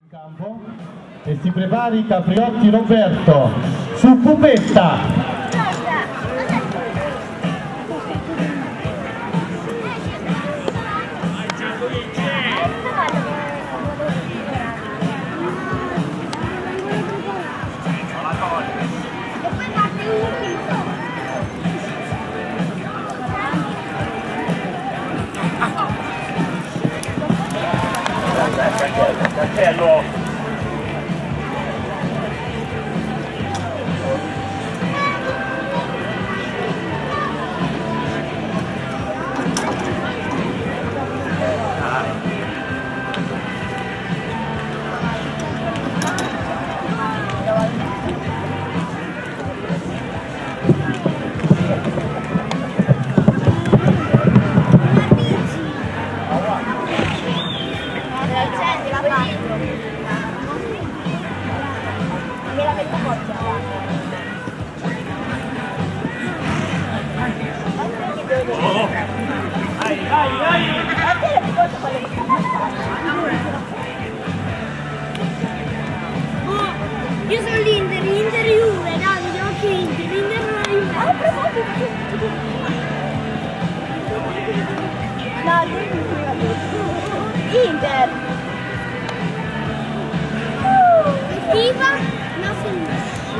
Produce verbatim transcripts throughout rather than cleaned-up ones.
campo e si prepari Capriotti Roberto su Pupetta. Cappello! Io sono l'Inter, l'Inter Juve, dai, vediamo che Inter, l'Inter non è Juve. Ah, provato! No, Inter! Viva! No, sono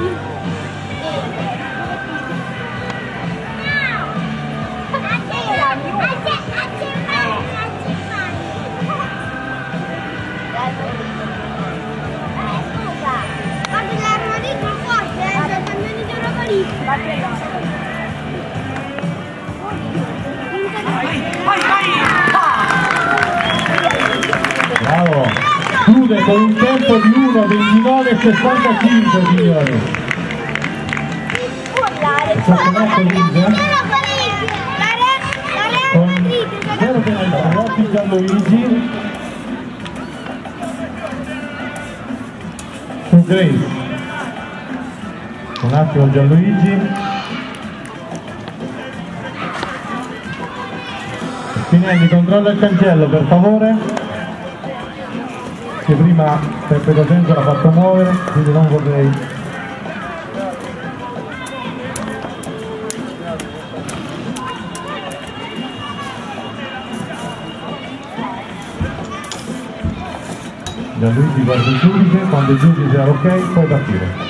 Bravo, chiude con un tempo di uno ventinove sessantacinque, signori. Con zero penalità, Rocchi Gianluigi su Grace. Un attimo Gianluigi. Spinelli, controlla il cancello per favore, che prima Peppe Cosenza l'ha fatto muovere, quindi non vorrei. Gianluigi guarda il giudice, quando il giudice sarà ok puoi partire.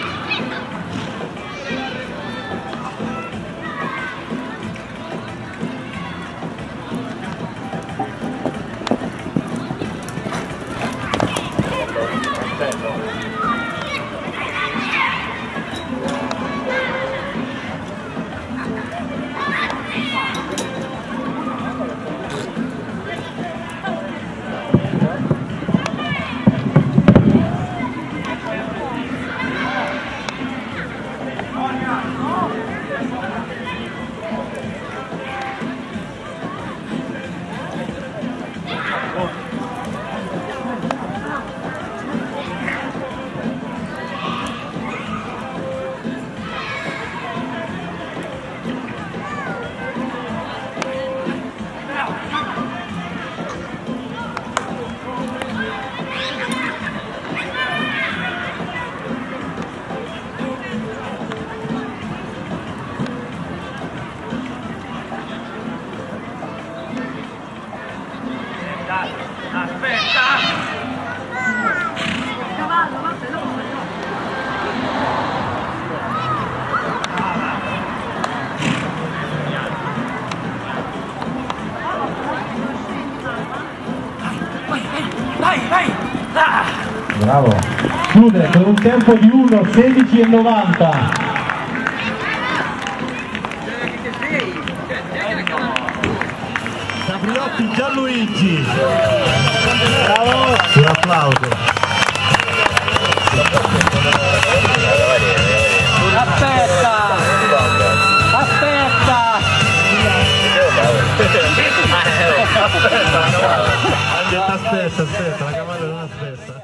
Aspetta! Cavallo, ma se no! Vai, vai! Ah! Bravo! Chiude con un tempo di uno sedici e novanta. Capriotti Gianluigi, bravo, un applauso. Aspetta, aspetta, aspetta, aspetta, la cavallo non aspetta.